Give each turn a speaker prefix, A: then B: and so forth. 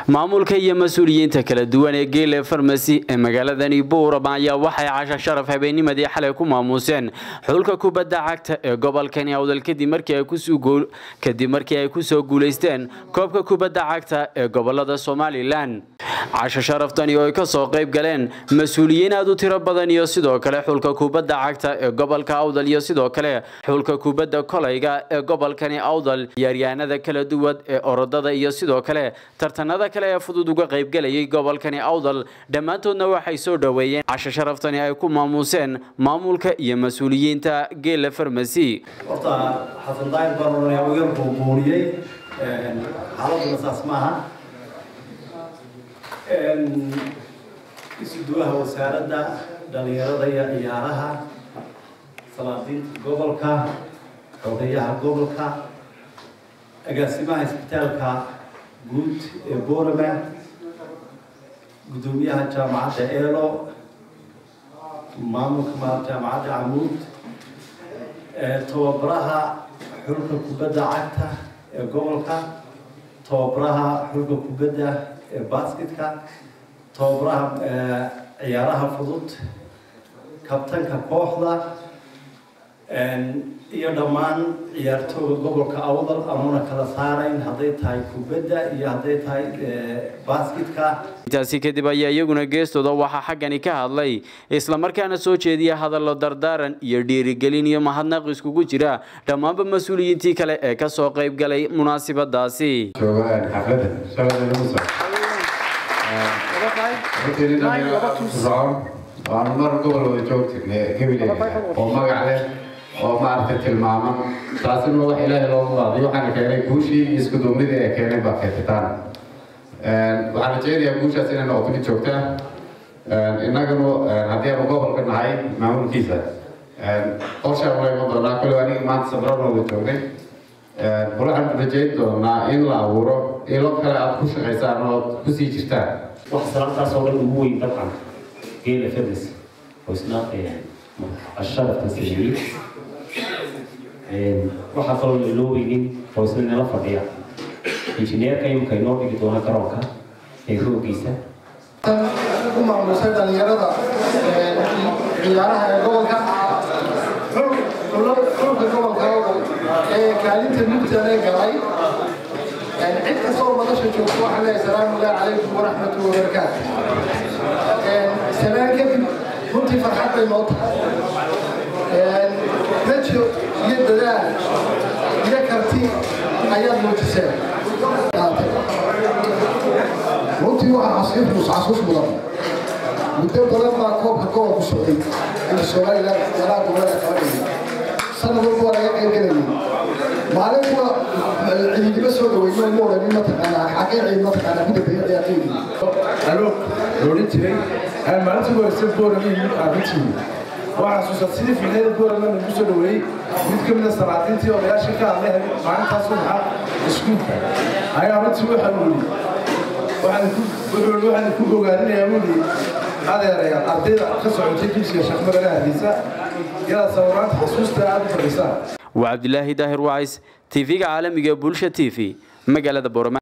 A: maamulka iyo mas'uuliyiinta kala duwan ee Geele Pharmacy ee magaaladani Buurama ayaa waxay casho sharaf habeennimadii xalay ku maamuseen xulka kubadda cagta ee gobolkan Awdal kadib markii ay ku soo guuleysteen koobka kubadda cagta ee gobolada Somaliland. casho sharaftani oo ay ka soo qayb galeen mas'uuliyiin aad u tiro badan iyo sidoo kale xulka kubadda cagta ee gobolka Awdal iyo sidoo kale xulka kubadda kolayga ee gobolkan Awdal ciyaaryahanada kala duwan ee orodada iyo sidoo kale tartanada kale ee fudud uga qayb galayay gobolkan Awdal dhamaantoodna waxay soo dhaweeyeen casho sharaftani ay ku maamuseen maamulka iyo mas'uuliyiinta Geele Pharmacy.
B: horta xasan daayir baroon ayaa ugu booriyay xaaladda saasmaha isuduwaha wasaaradda dhalinyarada iyo ciyaaraha salaadiinta gobolka xogeyaha gobolka agaasimaha isbitaalka guud ee Boorama gudoomiyaha jaamacadda Eelo maamulka jaamacadda Amuud tababaraha xulka kubadda cagta ee gobolka tababaraha xulka kubadda ee basketka tababaraha ciyaaraha fudud kabtanka kooxda iyo dhammaan ciyaartooyda gobolka Awdal amuna kala saarayn haday tahay kubadda iyo haday tahay basketka.
A: intaasi kadib ayaa iyaguna geestooda waxa xaqani ka hadlay isla markaana soo jeediyay hadallo dardaaran iyo dhiirigelin iyo mahadnaq iskugu jira dhammaanba mas'uuliyiintii kale ee ka soo qayb galay munaasabadaasi.
C: joogaan xafladda shalada lagu soo waan mar gobol wada joogtirnay gabiley oo magac leh oo maartay tilmaaman taasina wax ilaahay loogu qaadiyo waxaan keenay guushii isku duubnida ee keenay baaqitaan waxaan jeediyaa guushaas inay noqoto mid joogta innaguna haddii aan gobolka nahay maamulkiisa qorshaan wayma doonaa kale aniga maanta sabran wada joognay waxaan rajayn doonaa in la abuuro ilo kale aad ku shaqaysaan oo ku sii jirtaan
D: wax salaantaas oo dhan ugu weyn dabcan Geele Pharmacy oo isna asharafta sameeyay waxa kaloo loo weynay oo isna la fadhiya injineerka imka inoo dhigi doona garoonka ee hoogiisa
E: ku maamusay dhalinyarada ciyaaraha ee gobolka xulka gobolka ee kaalinta mugta ee galay cid kastoo madasha joogto waxaan leeyahay salaamu calaykum waraxmatullahi wabarakaatu. سلام كذب كنت فرحت بالموت نجو يد ذا يكرتي أيام متسال كنت واحد عصير نص عصوص بلاد ودم بلاد مع كوب كوب بسعودي السؤال لا لا ولا كلام سنة ولا يقين كلام ما عليك العيد بس هو ويجي المورا اللي ما تقنا حكي ما تقنا كده بيعطيني
F: ألو لوريتي أنا ما أنت بقول سبورة مين أبيتي وعسوس تصير في نادي بورة من المسؤول وعي يمكن من السلاطين تي ولا شركة عليها ما أنت تصلها سكوب هاي أبيتي وحلولي وحنا كل قاعدين يقولي هذا يا رجال أرتيد خسر وتجيب شيء شخص مرة هذيسا يلا صورات حسوس تعب في الرسالة.
A: وعبد الله داهر وعيس تي في عالمي بولشة تي في مجال هذا بورما.